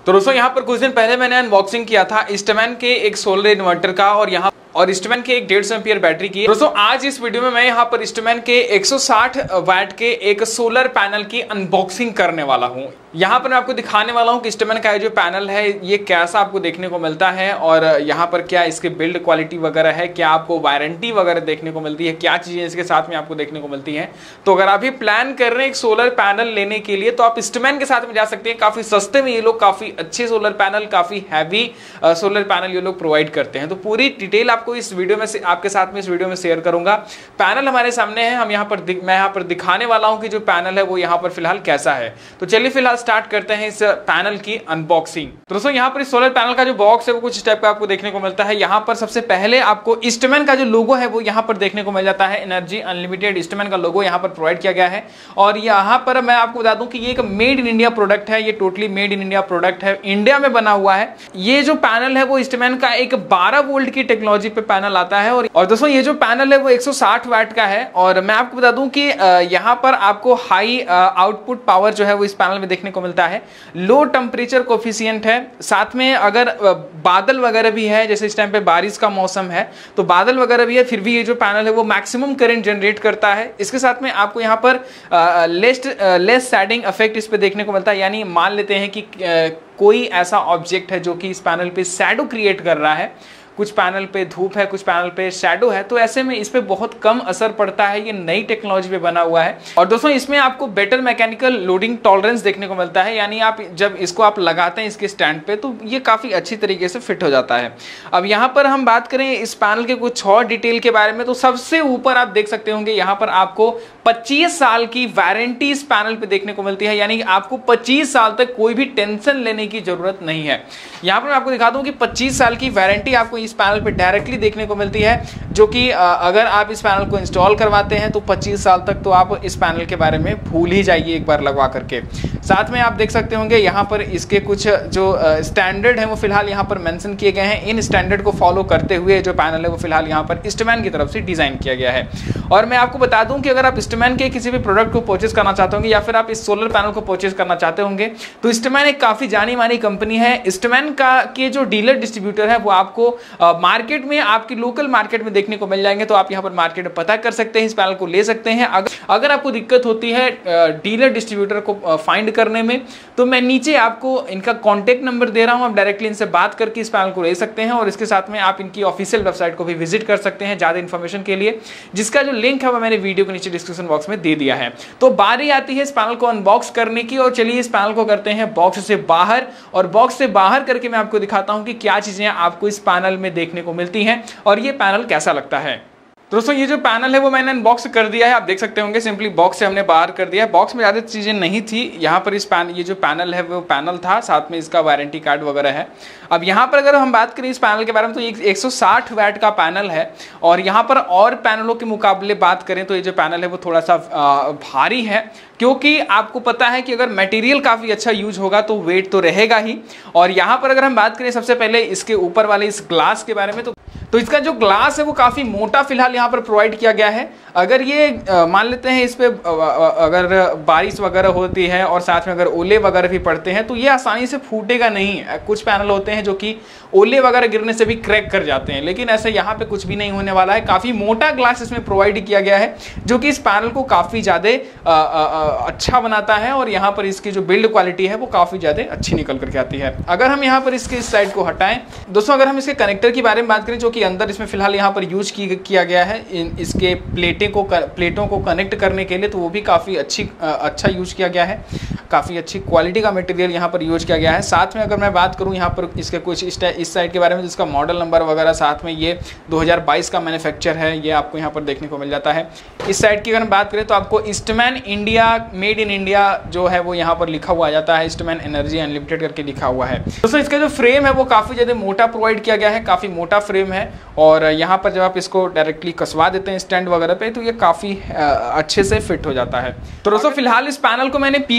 तो दोस्तों यहाँ पर कुछ दिन पहले मैंने अनबॉक्सिंग किया था ईस्टमैन के एक सोलर इन्वर्टर का और ईस्टमैन के एक 150 एम्पीयर बैटरी की। दोस्तों आज इस वीडियो में मैं यहाँ पर ईस्टमैन के 160 वैट के एक सोलर पैनल की अनबॉक्सिंग करने वाला हूँ। यहाँ पर मैं आपको दिखाने वाला हूँ कि ईस्टमैन का जो पैनल है ये कैसा आपको देखने को मिलता है और यहाँ पर क्या इसके बिल्ड क्वालिटी वगैरह है, क्या आपको वारंटी वगैरह देखने को मिलती है, क्या चीजें इसके साथ में आपको देखने को मिलती हैं। तो अगर आप भी प्लान कर रहे हैं एक सोलर पैनल लेने के लिए तो आप ईस्टमैन के साथ में जा सकते हैं। काफी सस्ते में ये लोग काफी अच्छे सोलर पैनल, काफी हैवी सोलर पैनल ये लोग प्रोवाइड करते हैं। तो पूरी डिटेल आपको इस वीडियो में से आपके साथ में इस वीडियो में शेयर करूंगा। पैनल हमारे सामने है, मैं यहाँ पर दिखाने वाला हूँ कि जो पैनल है वो यहाँ पर फिलहाल कैसा है। तो चलिए फिलहाल स्टार्ट करते हैं इस पैनल की अनबॉक्सिंग। तो दोस्तों यहाँ पर इस सोलर पैनल का जो बॉक्स है वो कुछ इस टाइप का आपको देखने को मिलता है। यहाँ पर सबसे पहले आपको ईस्टमैन का जो लोगो है वो यहाँ पर देखने को मिल जाता है। एनर्जी अनलिमिटेड ईस्टमैन का लोगो यहाँ पर प्रोवाइड किया गया है। और यहाँ पर मैं आपको बता दूं कि ये एक मेड इन इंडिया प्रोडक्ट है, ये totally made in India product है, इंडिया में बना हुआ है। ये जो पैनल है वो ईस्टमैन का एक 12 वोल्ट की टेक्नोलॉजी पे पैनल आता है। और दोस्तों ये जो पैनल है वो 160 वैट का है। और मैं आपको बता दूं कि यहाँ पर आपको हाई आउटपुट पावर जो है वो इस पैनल में देखने को मिलता है। लो टेम्परेचर कोफिशिएंट है, साथ में अगर बादल वगैरह भी है, जैसे इस टाइम पे बारिश का मौसम है तो बादल वगैरह भी है, फिर भी ये जो पैनल है वो मैक्सिमम करंट जनरेट करता है। इसके साथ में आपको यहाँ पर लेस शेडिंग इफेक्ट इस पे देखने को मिलता है। यानी मान लेते हैं कि कोई ऐसा ऑब्जेक्ट है जो कि इस पैनल पे शैडो क्रिएट कर रहा है, कुछ पैनल पे धूप है, कुछ पैनल पे शैडो है, तो ऐसे में इस पे बहुत कम असर पड़ता है। ये नई टेक्नोलॉजी पे बना हुआ है। और दोस्तों इसमें आपको बेटर मैकेनिकल लोडिंग टॉलरेंस देखने को मिलता है। यानी आप जब इसको आप लगाते हैं इसके स्टैंड पे तो ये काफी अच्छी तरीके से फिट हो जाता है। अब यहाँ पर हम बात करें इस पैनल के कुछ और डिटेल के बारे में तो सबसे ऊपर आप देख सकते होंगे यहाँ पर आपको 25 साल की वारंटी इस पैनल पे देखने को मिलती है। यानी आपको 25 साल तक कोई भी टेंशन लेने की जरूरत नहीं है। यहाँ पर मैं आपको दिखा दूं कि 25 साल की वारंटी आपको इस पैनल पे डायरेक्टली देखने को मिलती है, जो कि अगर आप इस पैनल को इंस्टॉल करवाते हैं तो 25 साल तक तो आप इस पैनल के बारे में भूल ही जाइए एक बार लगवा करके। साथ में आप देख सकते होंगे यहाँ पर इसके कुछ जो स्टैंडर्ड है वो फिलहाल यहाँ पर मेंशन किए गए हैं। इन स्टैंडर्ड को फॉलो करते हुए जो पैनल है वो फिलहाल यहाँ पर ईस्टमैन की तरफ से डिजाइन किया गया है। और मैं आपको बता दूं कि अगर आप ईस्टमैन के किसी भी प्रोडक्ट को परचेज करना चाहते होंगे या फिर आप इस सोलर पैनल को परचेज करना चाहते होंगे तो ईस्टमैन एक काफी जानी मानी कंपनी है। ईस्टमैन का के जो डीलर डिस्ट्रीब्यूटर है वो आपको मार्केट में, आपकी लोकल मार्केट में देखने को मिल जाएंगे। तो आप यहाँ पर मार्केट में पता कर सकते हैं, इस पैनल को ले सकते हैं। अगर आपको दिक्कत होती है डीलर डिस्ट्रीब्यूटर को फाइंड करने में तो मैं नीचे आपको इनका कॉन्टेक्ट नंबर दे रहा हूं, आप डायरेक्टली इनसे बात करके इस पैनल को ले सकते हैं। और इसके साथ में आप इनकी ऑफिशियल वेबसाइट को भी विजिट कर सकते हैं ज्यादा इंफॉर्मेशन के लिए, जिसका जो लिंक है वो मैंने वीडियो के नीचे डिस्क्रिप्शन बॉक्स में दे दिया है। तो बारी आती है इस पैनल को अनबॉक्स करने की और चलिए इस पैनल को करते हैं बॉक्स से बाहर। और बॉक्स से बाहर करके मैं आपको दिखाता हूं कि क्या चीजें आपको इस पैनल में देखने को मिलती हैं और ये पैनल कैसा लगता है। दोस्तों ये जो पैनल है वो मैंने अनबॉक्स कर दिया है, आप देख सकते होंगे। सिंपली बॉक्स से हमने बाहर कर दिया है। बॉक्स में ज़्यादा चीज़ें नहीं थी। यहाँ पर ये जो पैनल है वो पैनल था, साथ में इसका वारंटी कार्ड वगैरह है। अब यहाँ पर अगर हम बात करें इस पैनल के बारे में तो ये 160 वैट का पैनल है। और यहाँ पर और पैनलों के मुकाबले बात करें तो ये जो पैनल है वो थोड़ा सा भारी है, क्योंकि आपको पता है कि अगर मटेरियल काफ़ी अच्छा यूज होगा तो वेट तो रहेगा ही। और यहाँ पर अगर हम बात करें सबसे पहले इसके ऊपर वाले इस ग्लास के बारे में तो इसका जो ग्लास है वो काफ़ी मोटा फिलहाल यहाँ पर प्रोवाइड किया गया है। अगर ये मान लेते हैं इस पे अगर बारिश वगैरह होती है और साथ में अगर ओले वगैरह भी पड़ते हैं तो ये आसानी से फूटेगा नहीं। कुछ पैनल होते हैं जो कि ओले वगैरह गिरने से भी क्रैक कर जाते हैं, लेकिन ऐसे यहाँ पे कुछ भी नहीं होने वाला है। काफ़ी मोटा ग्लास इसमें प्रोवाइड किया गया है जो कि इस पैनल को काफ़ी ज़्यादा अच्छा बनाता है। और यहाँ पर इसकी जो बिल्ड क्वालिटी है वो काफ़ी ज़्यादा अच्छी निकल करके आती है। अगर हम यहाँ पर इसके इस साइड को हटाएं दोस्तों, अगर हम इसके कनेक्टर की बारे में बात करें जो कि अंदर इसमें फिलहाल यहाँ पर यूज किया गया है इसके प्लेटों को कनेक्ट करने के लिए, तो वो भी काफ़ी अच्छा यूज किया गया है। काफ़ी अच्छी क्वालिटी का मटेरियल यहाँ पर यूज किया गया है। साथ में अगर मैं बात करूँ यहाँ पर इसके कुछ इस साइड के बारे में, जिसका मॉडल नंबर वगैरह, साथ में ये 2022 का मैन्युफैक्चर है, ये आपको यहाँ पर देखने को मिल जाता है। इस साइड की अगर बात करें तो आपको Eastman India, made in India जो है वो यहाँ पर लिखा हुआ आ जाता है। ईस्टमैन एनर्जी अनलिमिटेड करके लिखा हुआ है। दोस्तों इसका जो फ्रेम है वो काफ़ी ज़्यादा मोटा प्रोवाइड किया गया है, काफ़ी मोटा फ्रेम है। और यहाँ पर जब आप इसको डायरेक्टली कसवा देते हैं स्टैंड वगैरह पे तो ये काफ़ी अच्छे से फिट हो जाता है। तो दोस्तों फिलहाल इस पैनल को मैंने पीछे की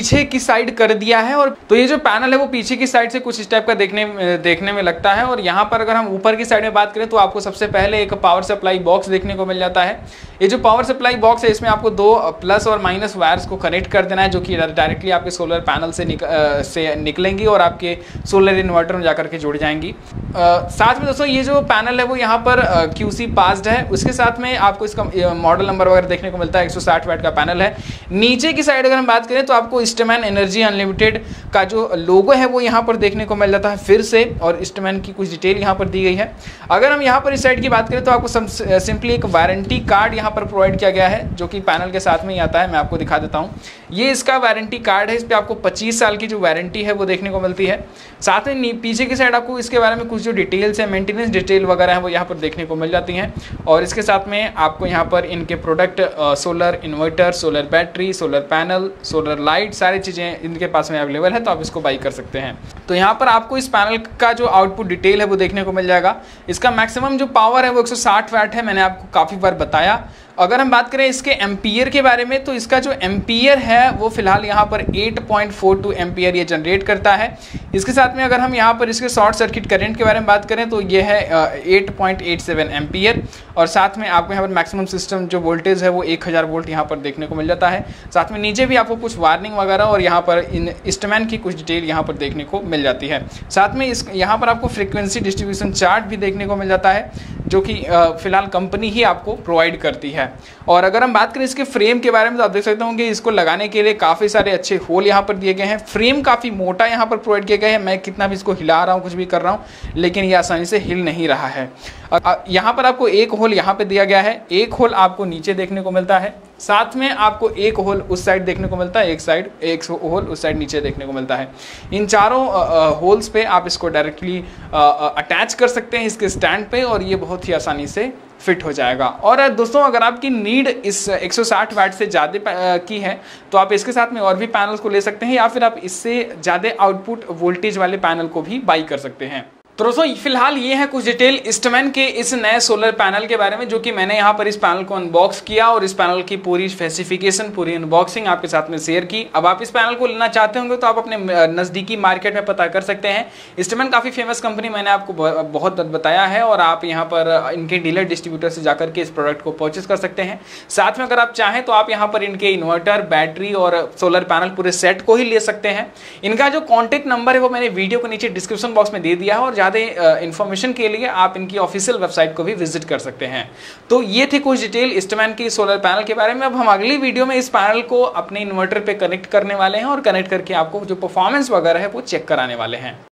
साइड कर दिया है। और तो ये जो पैनल है वो पीछे की साइड से कुछ इस टाइप का देखने में लगता है। और यहाँ पर अगर हम ऊपर की साइड में बात करें तो आपको सबसे पहले एक पावर सप्लाई बॉक्स देखने को मिल जाता है। ये जो पावर सप्लाई बॉक्स है इसमें आपको दो प्लस और माइनस वायर्स को कनेक्ट कर देना है, जो कि डायरेक्टली आपके सोलर पैनल से निकलेंगी और आपके सोलर इन्वर्टर में जाकर के जुड़ जाएंगी। साथ में दोस्तों ये जो पैनल है वो यहाँ पर QC पास्ड है। उसके साथ में आपको इसका मॉडल नंबर वगैरह देखने को मिलता है। 160 वाट का पैनल है। नीचे की साइड अगर हम बात करें तो आपको ईस्टमैन एनर्जी अनलिमिटेड का जो लोगो है वो यहाँ पर देखने को मिल जाता है फिर से, और ईस्टमैन की कुछ डिटेल यहाँ पर दी गई है। अगर हम यहाँ पर इस साइड की बात करें तो आपको सिंपली एक वारंटी कार्ड यहाँ पर प्रोवाइड किया गया है, जो कि पैनल के साथ में ही आता है। मैं आपको दिखा देता हूँ, ये इसका वारंटी कार्ड है। इस पर आपको 25 साल की जो वारंटी है वो देखने को मिलती है। साथ में पीछे की साइड आपको इसके बारे में कुछ जो डिटेल्स है, मेंटेनेंस डिटेल वगैरह है वो यहाँ पर देखने को मिल जाती हैं। और इसके साथ में आपको यहाँ पर इनके product solar inverter, solar battery, solar panel, solar light, सारी चीज़ें इनके पास में अवेलेबल है, तो आप इसको बाई कर सकते हैं। तो यहाँ पर आपको इस पैनल का जो आउटपुट डिटेल है वो देखने को मिल जाएगा। इसका मैक्सिमम जो पावर है वो 160 वाट है, मैंने आपको काफ़ी बार बताया। अगर हम बात करें इसके एम्पियर के बारे में तो इसका जो एम्पियर है वो फिलहाल यहाँ पर 8.42 एम्पियर ये जनरेट करता है। इसके साथ में अगर हम यहाँ पर इसके शॉर्ट सर्किट करंट के बारे में बात करें तो ये है 8.87 एम्पियर। और साथ में आपको यहाँ पर मैक्सिमम सिस्टम जो वोल्टेज है वो 1000 वोल्ट यहाँ पर देखने को मिल जाता है। साथ में नीचे भी आपको कुछ वार्निंग वगैरह और यहाँ पर इन ईस्टमैन की कुछ डिटेल यहाँ पर देखने को मिल जाती है। साथ में यहाँ पर आपको फ्रीक्वेंसी डिस्ट्रीब्यूशन चार्ट भी देखने को मिल जाता है, जो कि फिलहाल कंपनी ही आपको प्रोवाइड करती है। और अगर हम बात करें इसके फ्रेम के बारे में तो आप देख सकते होंगे इसको लगाने के लिए काफ़ी सारे अच्छे होल यहाँ पर दिए गए हैं। फ्रेम काफ़ी मोटा यहाँ पर प्रोवाइड किया गया है। मैं कितना भी इसको हिला रहा हूँ, कुछ भी कर रहा हूँ, लेकिन ये आसानी से हिल नहीं रहा है। यहाँ पर आपको एक होल यहाँ पे दिया गया है, एक होल आपको नीचे देखने को मिलता है। साथ में आपको एक होल उस साइड देखने को मिलता है, एक होल उस साइड नीचे देखने को मिलता है। इन चारों होल्स पे आप इसको डायरेक्टली अटैच कर सकते हैं इसके स्टैंड पे, और ये बहुत ही आसानी से फिट हो जाएगा। और दोस्तों अगर आपकी नीड इस 160 वाट से ज़्यादा की है तो आप इसके साथ में और भी पैनल्स को ले सकते हैं, या फिर आप इससे ज़्यादा आउटपुट वोल्टेज वाले पैनल को भी बाई कर सकते हैं। तो दोस्तों फिलहाल ये है कुछ डिटेल ईस्टमैन के इस नए सोलर पैनल के बारे में, जो कि मैंने यहाँ पर इस पैनल को अनबॉक्स किया और इस पैनल की पूरी स्पेसिफिकेशन, पूरी अनबॉक्सिंग आपके साथ में शेयर की। अब आप इस पैनल को लेना चाहते होंगे तो आप अपने नज़दीकी मार्केट में पता कर सकते हैं। ईस्टमैन काफ़ी फेमस कंपनी, मैंने आपको बहुत बताया है, और आप यहाँ पर इनके डीलर डिस्ट्रीब्यूटर से जाकर के इस प्रोडक्ट को परचेस कर सकते हैं। साथ में अगर आप चाहें तो आप यहाँ पर इनके इन्वर्टर, बैटरी और सोलर पैनल पूरे सेट को ही ले सकते हैं। इनका जो कॉन्टैक्ट नंबर है वो मैंने वीडियो को नीचे डिस्क्रिप्शन बॉक्स में दे दिया है, और ज़्यादा इंफॉर्मेशन के लिए आप इनकी ऑफिशियल वेबसाइट को भी विजिट कर सकते हैं। तो ये थी कुछ डिटेल ईस्टमैन की सोलर पैनल के बारे में। अब हम अगली वीडियो में इस पैनल को अपने इन्वर्टर पे कनेक्ट करने वाले हैं, और कनेक्ट करके आपको जो परफॉर्मेंस वगैरह है वो चेक कराने वाले हैं।